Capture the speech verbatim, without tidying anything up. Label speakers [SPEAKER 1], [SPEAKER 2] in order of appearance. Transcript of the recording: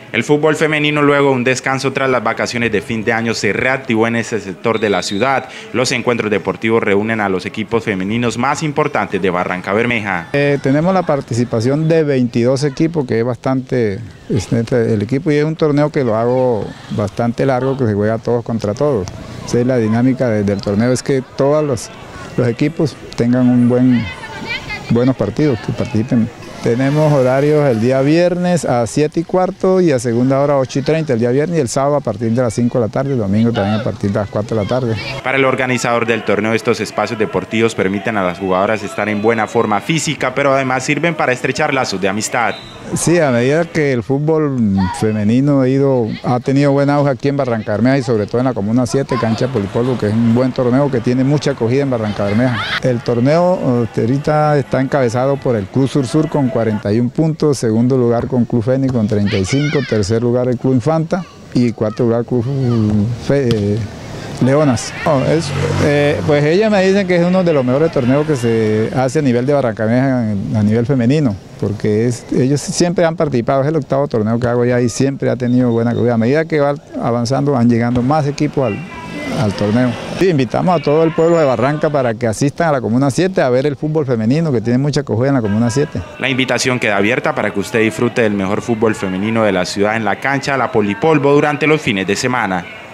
[SPEAKER 1] El fútbol femenino, luego de un descanso tras las vacaciones de fin de año, se reactivó en ese sector de la ciudad. Los encuentros deportivos reúnen a los equipos femeninos más importantes de Barrancabermeja.
[SPEAKER 2] Eh, tenemos la participación de veintidós equipos, que es bastante el equipo, y es un torneo que lo hago bastante largo, que se juega todos contra todos. Esa es la dinámica de, del torneo, es que todos los, los equipos tengan un buen, buenos partidos, que participen. Tenemos horarios el día viernes a siete y cuarto y a segunda hora a ocho y treinta el día viernes, y el sábado a partir de las cinco de la tarde, el domingo también a partir de las cuatro de la tarde.
[SPEAKER 1] Para el organizador del torneo, estos espacios deportivos permiten a las jugadoras estar en buena forma física, pero además sirven para estrechar lazos de amistad.
[SPEAKER 2] Sí, a medida que el fútbol femenino ha, ido, ha tenido buen auge aquí en Barrancabermeja y sobre todo en la Comuna siete, Cancha Polipolvo, que es un buen torneo que tiene mucha acogida en Barrancabermeja. El torneo ahorita está encabezado por el Club Sur Sur con cuarenta y un puntos, segundo lugar con Club Fénix con treinta y cinco, tercer lugar el Club Infanta y cuarto lugar Club Fe, eh, Leonas. No, es, eh, pues ellas me dicen que es uno de los mejores torneos que se hace a nivel de Barrancabermeja, a nivel femenino, porque es, ellos siempre han participado, es el octavo torneo que hago ya y siempre ha tenido buena acogida. A medida que va avanzando van llegando más equipos al, al torneo. Sí, invitamos a todo el pueblo de Barranca para que asistan a la Comuna siete a ver el fútbol femenino, que tiene mucha acogida en la Comuna siete.
[SPEAKER 1] La invitación queda abierta para que usted disfrute del mejor fútbol femenino de la ciudad en la cancha La Polipolvo durante los fines de semana.